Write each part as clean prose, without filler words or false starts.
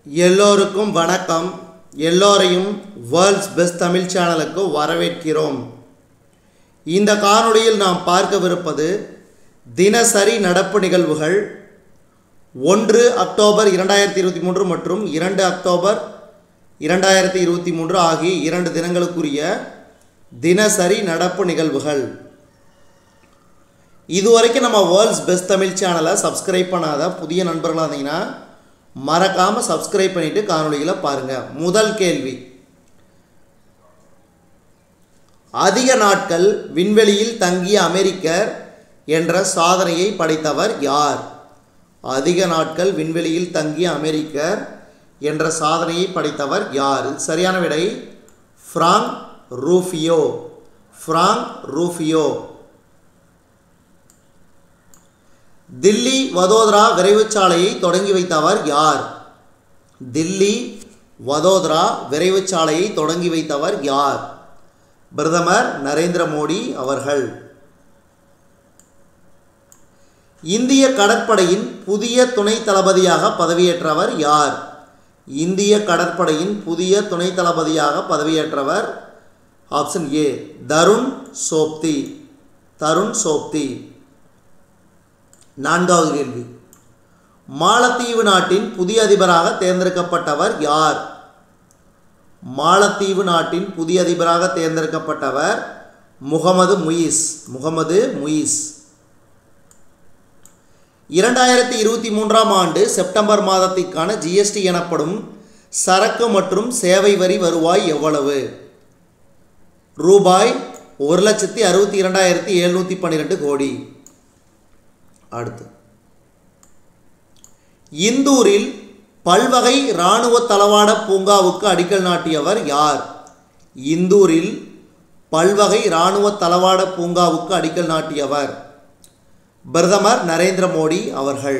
எல்லோருக்கும் வணக்கம். எல்லோரையும் வேர்ல்ட்ஸ் பெஸ்ட் தமிழ் சேனலுக்கு வரவேற்கிறோம். இந்த காணொளியில் நாம் பார்க்கவிருப்பது தினசரி நடப்பு நிகழ்வுகள் 1 அக்டோபர் 2023 மற்றும் 2 அக்டோபர் 2023 ஆகிய 2 தினங்களுக்குரிய தினசரி நடப்பு நிகழ்வுகள். இதுவரைக்கும் நம்ம வேர்ல்ட்ஸ் பெஸ்ட் தமிழ் சேனலை சப்ஸ்கிரைப் பண்ணாத புதிய நண்பர்களாக இருந்தீங்கன்னா மறக்காமல் சப்ஸ்கிரைப் பண்ணிவிட்டு காணொளிகளை பாருங்கள். முதல் கேள்வி, அதிக நாட்கள் விண்வெளியில் தங்கிய அமெரிக்கர் என்ற சாதனையை படைத்தவர் யார்? அதிக நாட்கள் விண்வெளியில் தங்கிய அமெரிக்கர் என்ற சாதனையை படைத்தவர் யார்? சரியான விடை Frank Rufio. Frank Rufio. Delhi Vadodara விரைவுச் சாலையை தொடங்கி வைத்தவர் யார்? தில்லி வதோதரா விரைவுச் சாலையை தொடங்கி வைத்தவர் யார்? பிரதமர் நரேந்திர மோடி அவர்கள். இந்திய கடற்படையின் புதிய துணை தளபதியாக பதவியேற்றவர் யார்? இந்திய கடற்படையின் புதிய துணை தளபதியாக பதவியேற்றவர் ஆப்ஷன் ஏ தருண் சோப்தி. தருண் சோப்தி. நான்காவது கேள்வி, மாலத்தீவு நாட்டின் புதிய அதிபராக தேர்ந்தெடுக்கப்பட்டவர் யார்? மாலத்தீவு நாட்டின் புதிய அதிபராக தேர்ந்தெடுக்கப்பட்டவர் முகமது முயிஸ். முகமது முயிஸ். 2023ஆம் ஆண்டு செப்டம்பர் மாதத்திற்கான ஜிஎஸ்டி எனப்படும் சரக்கு மற்றும் சேவை வரி வருவாய் எவ்வளவு? ரூபாய் 1,62,712 கோடி. அடுத்து, இந்தூரில் பல்வகை இராணுவ தளவாட பூங்காவுக்கு அடிக்கல் நாட்டியவர் யார்? இந்தூரில் பல்வகை இராணுவ தளவாட பூங்காவுக்கு அடிக்கல் நாட்டியவர் பிரதமர் நரேந்திர மோடி அவர்கள்.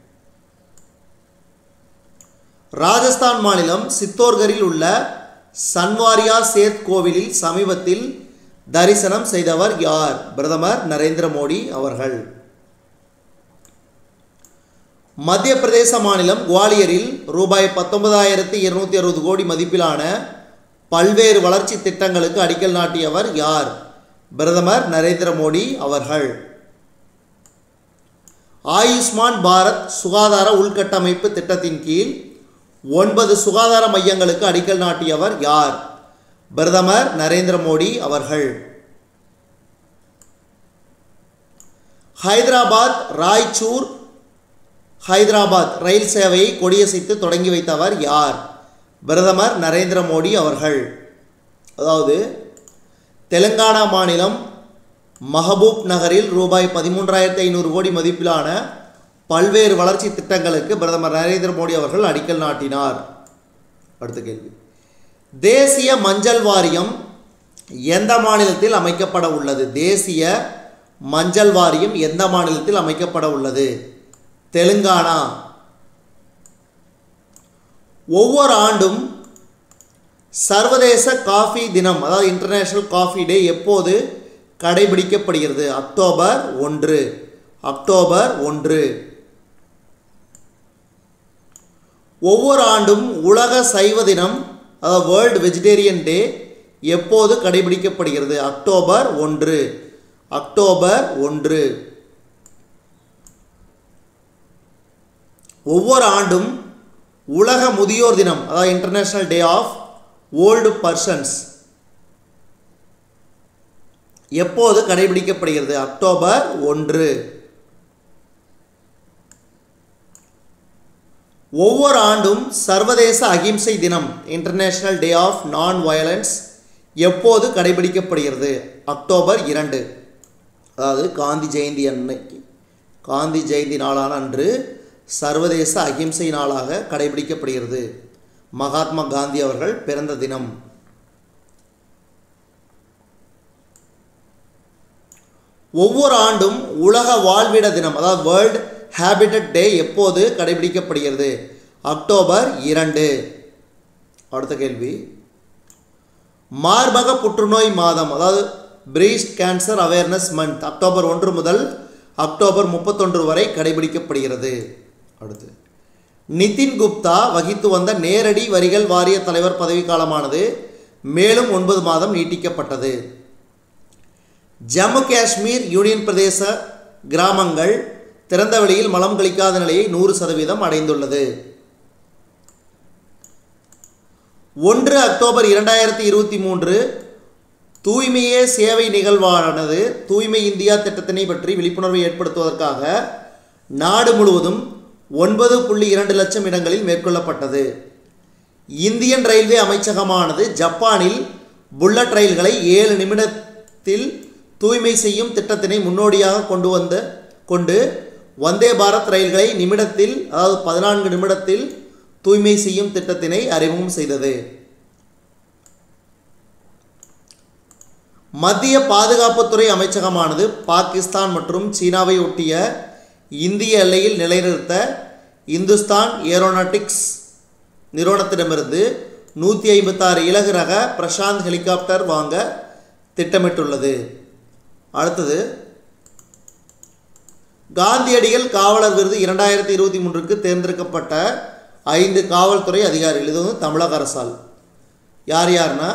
ராஜஸ்தான் மாநிலம் சித்தோர்கரில் உள்ள சன்வாரியா சேத் கோவிலில் சமீபத்தில் தரிசனம் செய்தவர் யார்? பிரதமர் நரேந்திர மோடி அவர்கள். மத்திய பிரதேச மாநிலம் குவாலியரில் ரூபாய் 19,260 கோடி மதிப்பிலான பல்வேறு வளர்ச்சி திட்டங்களுக்கு அடிக்கல் நாட்டியவர் யார்? பிரதமர் நரேந்திர மோடி அவர்கள். ஆயுஷ்மான் பாரத் சுகாதார உள்கட்டமைப்பு திட்டத்தின் கீழ் 9 சுகாதார மையங்களுக்கு அடிக்கல் நாட்டியவர் யார்? பிரதமர் நரேந்திர மோடி அவர்கள். ஹைதராபாத் ராய்ச்சூர் ஹைதராபாத் ரயில் சேவையை கொடியசைத்து தொடங்கி வைத்தவர் யார்? பிரதமர் நரேந்திர மோடி அவர்கள். அதாவது தெலுங்கானா மாநிலம் மஹபூப் நகரில் ரூபாய் 13,500 கோடி மதிப்பிலான பல்வேறு வளர்ச்சி திட்டங்களுக்கு பிரதமர் நரேந்திர மோடி அவர்கள் அடிக்கல் நாட்டினார். அடுத்த கேள்வி, தேசிய மஞ்சள் வாரியம் எந்த மாநிலத்தில் அமைக்கப்பட உள்ளது? தேசிய மஞ்சள் வாரியம் எந்த மாநிலத்தில் அமைக்கப்பட உள்ளது? தெலுங்கானா. ஒவ்வொரு ஆண்டும் சர்வதேச காஃபி தினம், அதாவது இன்டர்நேஷனல் காஃபி டே எப்போது கடைபிடிக்கப்படுகிறது? அக்டோபர் 1. அக்டோபர் 1. ஒவ்வொரு ஆண்டும் உலக சைவ தினம், அதாவது வேர்ல்டு வெஜிடேரியன் டே எப்போது கடைபிடிக்கப்படுகிறது? அக்டோபர் 1. அக்டோபர் 1. ஒவ்வொரு ஆண்டும் உலக முதியோர் தினம், அதாவது international day of old persons எப்போது கடைபிடிக்கப்படுகிறது? அக்டோபர் 1. ஒவ்வொரு ஆண்டும் சர்வதேச அகிம்சை தினம், international day of non violence எப்போது கடைபிடிக்கப்படுகிறது? அக்டோபர் 2. அதாவது காந்தி ஜெயந்தி அன்னைக்கு, காந்தி ஜெயந்தி நாளான அன்று சர்வதேச அகிம்சை நாளாக கடைபிடிக்கப்படுகிறது. மகாத்மா காந்தி அவர்கள் பிறந்த தினம். ஒவ்வொரு ஆண்டும் உலக வாழ்விட தினம், அதாவது வேர்ல்டு ஹேபிட்டட் டே எப்போது கடைபிடிக்கப்படுகிறது? அக்டோபர் 2. அடுத்த கேள்வி, மார்பக புற்றுநோய் மாதம், அதாவது breast cancer awareness month October 1 முதல் அக்டோபர் 31 வரை கடைபிடிக்கப்படுகிறது. அடுத்து, நிதின் குப்தா வகித்து வந்த நேரடி வரிகள் வாரிய தலைவர் பதவிக்காலமானது மேலும் 9 மாதம் நீட்டிக்கப்பட்டது. ஜம்மு காஷ்மீர் யூனியன் பிரதேச கிராமங்கள் திறந்த வெளியில் மலம் கழிக்காத நிலையை 100% அடைந்துள்ளது. 1 அக்டோபர் 2023 தூய்மையே சேவை நிகழ்வானது தூய்மை இந்தியா திட்டத்தினை பற்றி விழிப்புணர்வை ஏற்படுத்துவதற்காக நாடு முழுவதும் 9.2 லட்சம் இடங்களில் மேற்கொள்ளப்பட்டது. இந்தியன் ரயில்வே அமைச்சகமானது ஜப்பானில் புல்லட் ரயில்களை 7 நிமிடத்தில் தூய்மை செய்யும் திட்டத்தினை முன்னோடியாக கொண்டு வந்தே பாரத் ரயில்களை நிமிடத்தில், அதாவது 14 நிமிடத்தில் தூய்மை செய்யும் திட்டத்தினை அறிமுகம் செய்தது. மத்திய பாதுகாப்புத்துறை அமைச்சகமானது பாகிஸ்தான் மற்றும் சீனாவை ஒட்டிய இந்திய எல்லையில் நிலைநிறுத்த இந்துஸ்தான் ஏரோநாட்டிக்ஸ் நிறுவனத்திடமிருந்து 156 இலகு ரக பிரசாந்த் ஹெலிகாப்டர் வாங்க திட்டமிட்டுள்ளது. அடுத்தது, காந்தியடிகள் காவலர் விருது 2023க்கு தேர்ந்தெடுக்கப்பட்ட 5 காவல்துறை அதிகாரிகள். இது வந்து தமிழக அரசால். யார் யாருன்னா,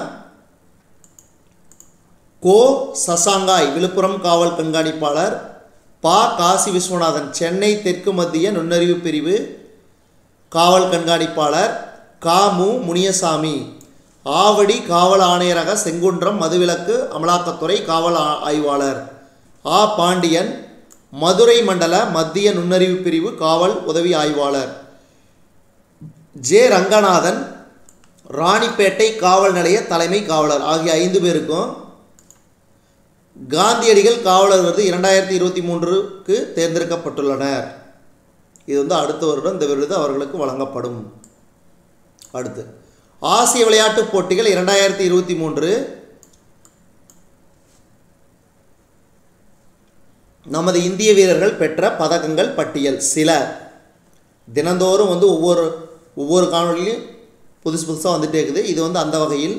கோ சசாங்காய் விழுப்புரம் காவல் கண்காணிப்பாளர், பா காசி விஸ்வநாதன் சென்னை தெற்கு மத்திய நுண்ணறிவு பிரிவு காவல் கண்காணிப்பாளர், கா மு முனியசாமி ஆவடி காவல் ஆணையரக செங்குன்றம் மதுவிலக்கு அமலாக்கத்துறை காவல் ஆய்வாளர், ஆ பாண்டியன் மதுரை மண்டல மத்திய நுண்ணறிவு பிரிவு காவல் உதவி ஆய்வாளர், ஜே ரங்கநாதன் ராணிப்பேட்டை காவல் நிலைய தலைமை காவலர் ஆகிய 5 பேருக்கும் காந்தியடிகள் காவலர் விருது 2023க்கு தேர்ந்தெடுக்கப்பட்டுள்ளனர். இது வந்து அடுத்த வருடம் இந்த விருது அவர்களுக்கு வழங்கப்படும். அடுத்து, ஆசிய விளையாட்டுப் போட்டிகள் 2023 நமது இந்திய வீரர்கள் பெற்ற பதக்கங்கள் பட்டியல். சில தினந்தோறும் வந்து ஒவ்வொரு காணொலியும் புதுசாக வந்துட்டே இருக்குது. இது வந்து அந்த வகையில்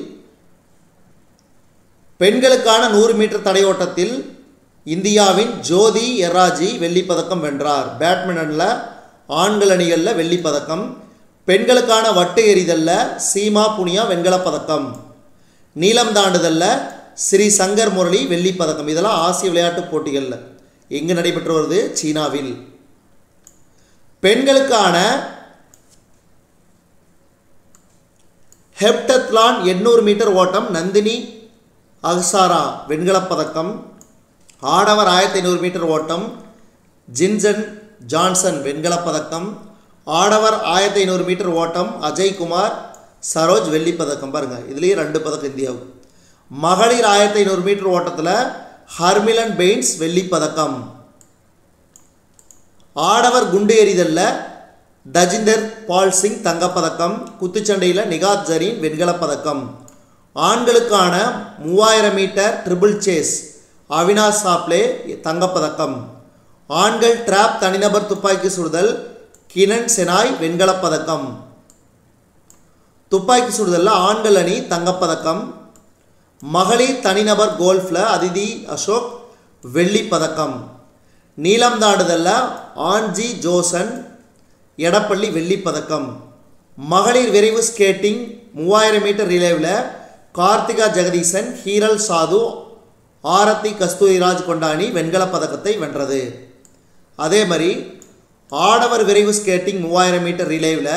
பெண்களுக்கான 100 மீட்டர் தடை ஓட்டத்தில் இந்தியாவின் ஜோதி எர்ராஜி வெள்ளிப்பதக்கம் வென்றார். பேட்மிண்டனில் ஆண்கள் அணிகளில் வெள்ளிப்பதக்கம். பெண்களுக்கான வட்டு எறிதலில் சீமா புனியா வெண்கலப்பதக்கம். நீளம் தாண்டுதலில் ஸ்ரீ சங்கர் முரளி வெள்ளிப்பதக்கம். இதெல்லாம் ஆசிய விளையாட்டுப் போட்டிகளில் எங்கு நடைபெற்று வருது? சீனாவில். பெண்களுக்கான ஹெப்டத்லான் 800 மீட்டர் ஓட்டம் நந்தினி அக்சாரா வெண்கலப்பதக்கம். ஆடவர் 1500 மீட்டர் ஓட்டம் ஜின்சன் ஜான்சன் வெண்கலப்பதக்கம். ஆடவர் 1500 மீட்டர் ஓட்டம் அஜய்குமார் சரோஜ் வெள்ளிப்பதக்கம். பாருங்கள், இதுலேயே 2 பதக்கம் இந்தியாவுக்கு. மகளிர் 1500 மீட்டர் ஓட்டத்தில் ஹர்மிலன் பெயின்ஸ் வெள்ளிப்பதக்கம். ஆடவர் குண்டு எறிதலில் தஜிந்தர் பால் சிங் தங்கப்பதக்கம். குத்துச்சண்டையில் நிகாத் ஜரீன் வெண்கலப்பதக்கம். ஆண்களுக்கான 3000 metre triple chase Avinash Sable தங்கப்பதக்கம். ஆண்கள் டிராப் தனிநபர் துப்பாக்கி சுடுதல் கிரண் செனாய் வெண்கலப்பதக்கம். துப்பாக்கி சுடுதலில் ஆண்கள் அணி தங்கப்பதக்கம். மகளிர் தனிநபர் கோல்ஃபில் அதிதி அசோக் வெள்ளிப்பதக்கம். நீளம் தாண்டுதலில் ஆன்ஜி ஜோசன் எடப்பள்ளி வெள்ளிப்பதக்கம். மகளிர் விரைவு ஸ்கேட்டிங் 3000 மீட்டர் ரிலேவில் கார்த்திகா ஜெகதீசன் ஹீரல் சாது ஆரத்தி கஸ்தூரிராஜ் கொண்டாணி வெண்கலப்பதக்கத்தை வென்றது. அதே மாதிரி ஆடவர் விரைவு ஸ்கேட்டிங் 3000 மீட்டர் ரிலேவில்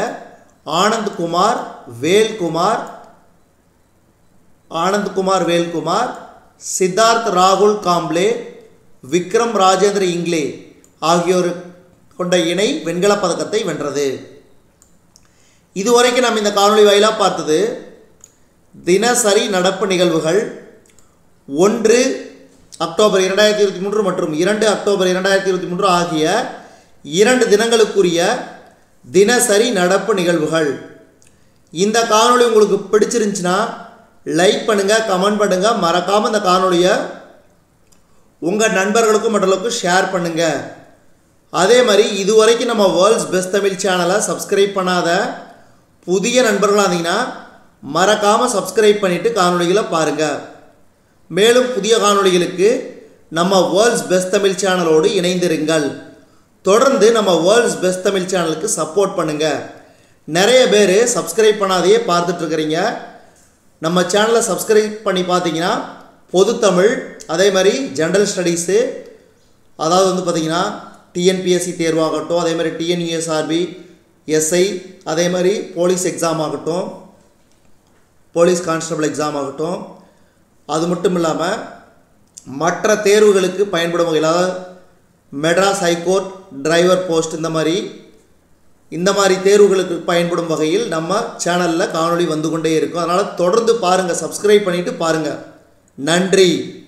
ஆனந்த்குமார் வேல்குமார் சித்தார்த் ராகுல் காம்ப்ளே விக்ரம் ராஜேந்திர இங்லே ஆகியோர் கொண்ட இணை வெண்கலப்பதக்கத்தை வென்றது. இதுவரைக்கும் நாம் இந்த காணொளி வாயிலாக பார்த்தது தினசரி நடப்பு நிகழ்வுகள் 1 அக்டோபர் 2023 மற்றும் 2 அக்டோபர் 2023 ஆகிய 2 தினங்களுக்குரிய தினசரி நடப்பு நிகழ்வுகள். இந்த காணொளி உங்களுக்கு பிடிச்சிருந்துச்சுன்னா லைக் பண்ணுங்கள், கமெண்ட் பண்ணுங்கள், மறக்காமல் இந்த காணொளியை உங்கள் நண்பர்களுக்கும் மற்றவர்களுக்கும் ஷேர் பண்ணுங்கள். அதே மாதிரி இதுவரைக்கும் நம்ம வேர்ல்ட்ஸ் பெஸ்ட் தமிழ் சேனலை சப்ஸ்கிரைப் பண்ணாத புதிய நண்பர்களாக இருந்தீங்கன்னா மறக்காமல் சப்ஸ்கிரைப் பண்ணிவிட்டு காணொளிகளை பாருங்கள். மேலும் புதிய காணொளிகளுக்கு நம்ம வேர்ல்ட்ஸ் பெஸ்ட் தமிழ் சேனலோடு இணைந்திருங்கள். தொடர்ந்து நம்ம வேர்ல்ட்ஸ் பெஸ்ட் தமிழ் சேனலுக்கு சப்போர்ட் பண்ணுங்கள். நிறைய பேர் சப்ஸ்கிரைப் பண்ணாதையே பார்த்துட்ருக்கிறீங்க. நம்ம சேனலை சப்ஸ்கிரைப் பண்ணி பார்த்தீங்கன்னா பொதுத்தமிழ், அதே மாதிரி ஜென்ரல் ஸ்டடீஸு, அதாவது வந்து பார்த்திங்கன்னா டிஎன்பிஎஸ்சி தேர்வாகட்டும், அதே மாதிரி டிஎன்யூஎஸ்ஆர்பி, எஸ்ஐ, அதே மாதிரி போலீஸ் எக்ஸாம் ஆகட்டும், போலீஸ் கான்ஸ்டபிள் எக்ஸாம் ஆகட்டும், அது மட்டும் இல்லாமல் மற்ற தேர்வுகளுக்கு பயன்படும் வகையில், அதாவது மெட்ராஸ் ஹைகோர்ட், டிரைவர் போஸ்ட், இந்த மாதிரி தேர்வுகளுக்கு பயன்படும் வகையில் நம்ம சேனலில் காணொளி வந்து கொண்டே இருக்கும். அதனால் தொடர்ந்து பாருங்கள், சப்ஸ்கிரைப் பண்ணிவிட்டு பாருங்கள். நன்றி.